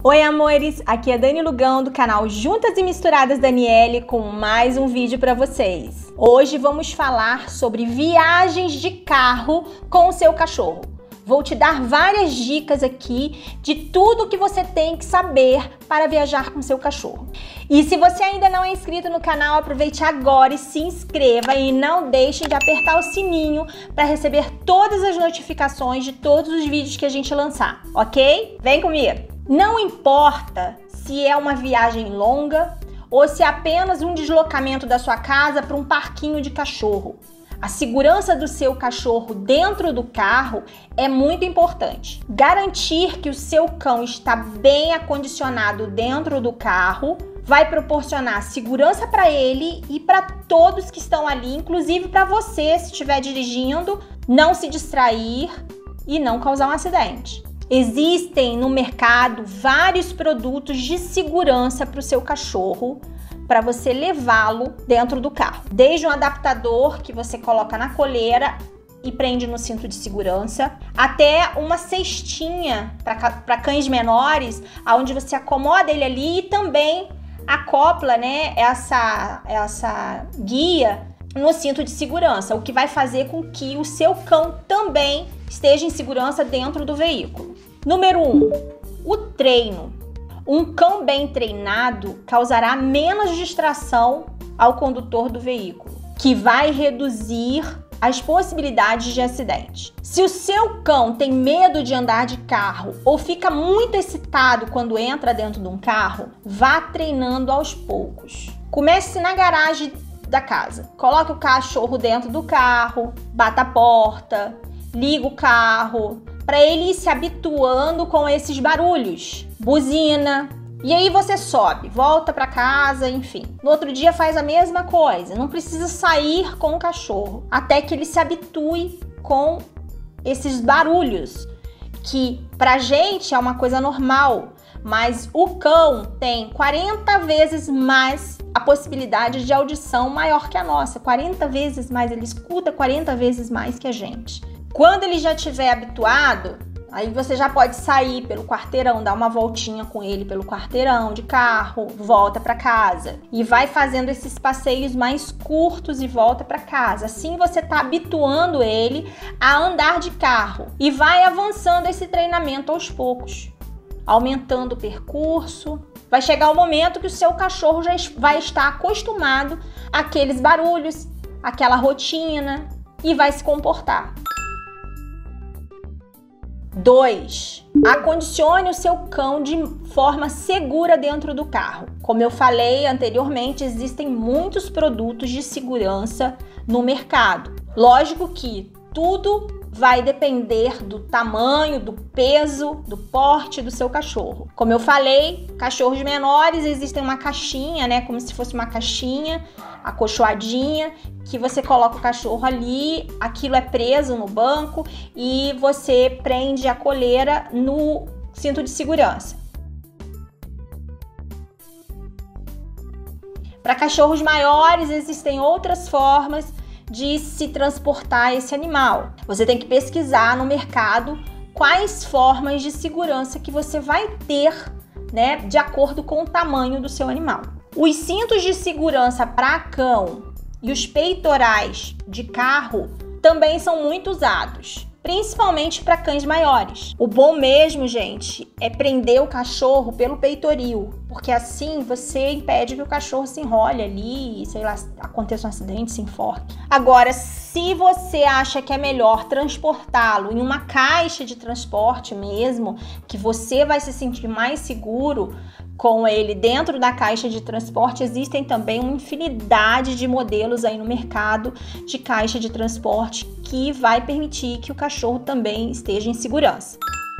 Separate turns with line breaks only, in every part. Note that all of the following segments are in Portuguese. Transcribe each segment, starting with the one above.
Oi amores, aqui é Dani Lugão do canal Juntas e Misturadas Daniele com mais um vídeo para vocês. Hoje vamos falar sobre viagens de carro com o seu cachorro. Vou te dar várias dicas aqui de tudo que você tem que saber para viajar com seu cachorro. E se você ainda não é inscrito no canal, aproveite agora e se inscreva e não deixe de apertar o sininho para receber todas as notificações de todos os vídeos que a gente lançar, ok? Vem comigo! Não importa se é uma viagem longa ou se é apenas um deslocamento da sua casa para um parquinho de cachorro. A segurança do seu cachorro dentro do carro é muito importante. Garantir que o seu cão está bem acondicionado dentro do carro vai proporcionar segurança para ele e para todos que estão ali, inclusive para você, se estiver dirigindo, não se distrair e não causar um acidente. Existem no mercado vários produtos de segurança para o seu cachorro, para você levá-lo dentro do carro. Desde um adaptador que você coloca na coleira e prende no cinto de segurança, até uma cestinha para cães menores, onde você acomoda ele ali e também acopla, né, essa guia no cinto de segurança, o que vai fazer com que o seu cão também esteja em segurança dentro do veículo. Número 1, o treino. Um cão bem treinado causará menos distração ao condutor do veículo, que vai reduzir as possibilidades de acidente. Se o seu cão tem medo de andar de carro ou fica muito excitado quando entra dentro de um carro, vá treinando aos poucos. Comece na garagem da casa. Coloque o cachorro dentro do carro, bata a porta, liga o carro, para ele ir se habituando com esses barulhos, buzina, e aí você sobe, volta para casa, enfim. No outro dia faz a mesma coisa, não precisa sair com o cachorro, até que ele se habitue com esses barulhos, que pra gente é uma coisa normal, mas o cão tem 40 vezes mais a possibilidade de audição maior que a nossa, 40 vezes mais, ele escuta 40 vezes mais que a gente. Quando ele já estiver habituado, aí você já pode sair pelo quarteirão, dar uma voltinha com ele pelo quarteirão de carro, volta para casa e vai fazendo esses passeios mais curtos e volta para casa. Assim você está habituando ele a andar de carro e vai avançando esse treinamento aos poucos, aumentando o percurso. Vai chegar o momento que o seu cachorro já vai estar acostumado àqueles barulhos, àquela rotina e vai se comportar. 2. Acondicione o seu cão de forma segura dentro do carro. Como eu falei anteriormente, existem muitos produtos de segurança no mercado. Lógico que tudo vai depender do tamanho, do peso, do porte do seu cachorro. Como eu falei, cachorros menores existem uma caixinha, né, como se fosse uma caixinha acolchoadinha, que você coloca o cachorro ali, aquilo é preso no banco e você prende a coleira no cinto de segurança. Para cachorros maiores existem outras formas de se transportar esse animal. Você tem que pesquisar no mercado quais formas de segurança que você vai ter, né, de acordo com o tamanho do seu animal. Os cintos de segurança para cão e os peitorais de carro também são muito usados, principalmente para cães maiores. O bom mesmo, gente, é prender o cachorro pelo peitoril, porque assim você impede que o cachorro se enrole ali, sei lá, aconteça um acidente, se enforque. Agora, se você acha que é melhor transportá-lo em uma caixa de transporte mesmo, que você vai se sentir mais seguro com ele dentro da caixa de transporte, existem também uma infinidade de modelos aí no mercado de caixa de transporte que vai permitir que o cachorro também esteja em segurança.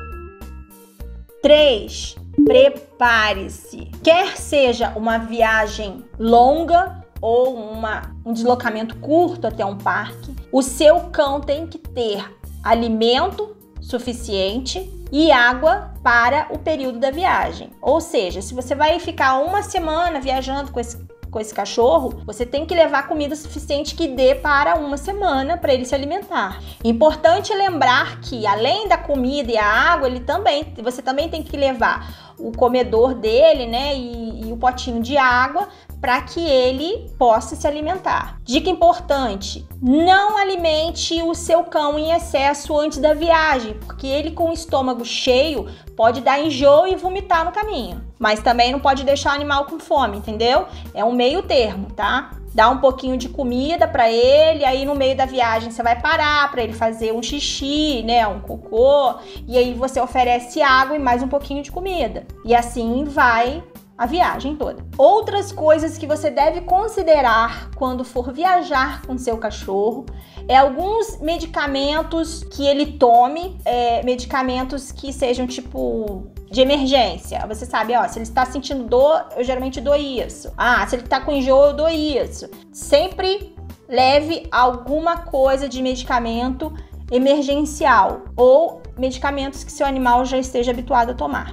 3. Prepare-se. Quer seja uma viagem longa ou um deslocamento curto até um parque, o seu cão tem que ter alimento suficiente e água para o período da viagem. Ou seja, se você vai ficar uma semana viajando com esse cachorro, você tem que levar comida suficiente que dê para uma semana para ele se alimentar. Importante lembrar que além da comida e a água, você também tem que levar o comedor dele, né, e o potinho de água para que ele possa se alimentar. Dica importante: não alimente o seu cão em excesso antes da viagem, porque ele com o estômago cheio pode dar enjoo e vomitar no caminho. Mas também não pode deixar o animal com fome, entendeu? É um meio termo, tá? Dá um pouquinho de comida para ele, aí no meio da viagem você vai parar para ele fazer um xixi, né, um cocô, e aí você oferece água e mais um pouquinho de comida. E assim vai a viagem toda. Outras coisas que você deve considerar quando for viajar com seu cachorro é alguns medicamentos que ele tome, medicamentos que sejam tipo de emergência. Você sabe, ó, se ele está sentindo dor, eu geralmente dou isso. Ah, se ele está com enjoo, eu dou isso. Sempre leve alguma coisa de medicamento emergencial ou medicamentos que seu animal já esteja habituado a tomar.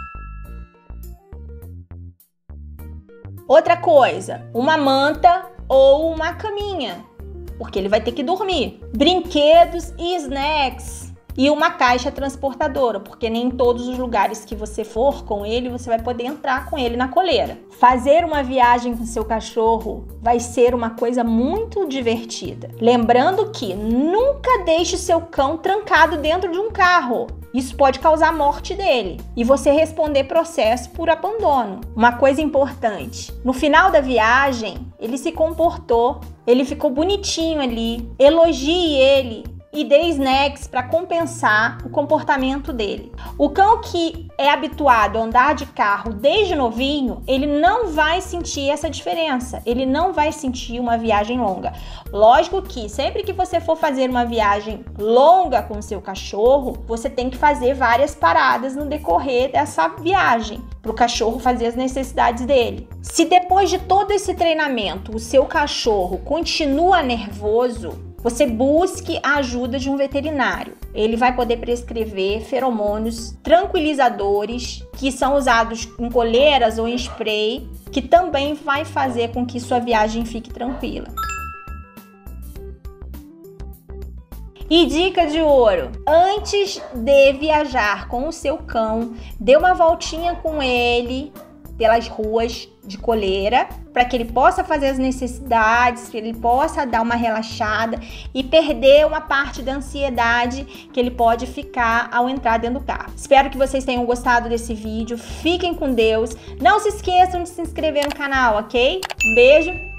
Outra coisa, uma manta ou uma caminha, porque ele vai ter que dormir. Brinquedos e snacks e uma caixa transportadora, porque nem em todos os lugares que você for com ele, você vai poder entrar com ele na coleira. Fazer uma viagem com seu cachorro vai ser uma coisa muito divertida. Lembrando que nunca deixe seu cão trancado dentro de um carro. Isso pode causar a morte dele e você responder processo por abandono. Uma coisa importante: no final da viagem, ele se comportou, ele ficou bonitinho ali, elogie ele e dê snacks para compensar o comportamento dele. O cão que é habituado a andar de carro desde novinho, ele não vai sentir essa diferença, ele não vai sentir uma viagem longa. Lógico que sempre que você for fazer uma viagem longa com o seu cachorro, você tem que fazer várias paradas no decorrer dessa viagem, para o cachorro fazer as necessidades dele. Se depois de todo esse treinamento o seu cachorro continua nervoso, você busque a ajuda de um veterinário. Ele vai poder prescrever feromônios tranquilizadores que são usados em coleiras ou em spray, que também vai fazer com que sua viagem fique tranquila. E dica de ouro: antes de viajar com o seu cão, dê uma voltinha com ele pelas ruas de coleira, para que ele possa fazer as necessidades, que ele possa dar uma relaxada e perder uma parte da ansiedade que ele pode ficar ao entrar dentro do carro. Espero que vocês tenham gostado desse vídeo. Fiquem com Deus. Não se esqueçam de se inscrever no canal, ok? Um beijo.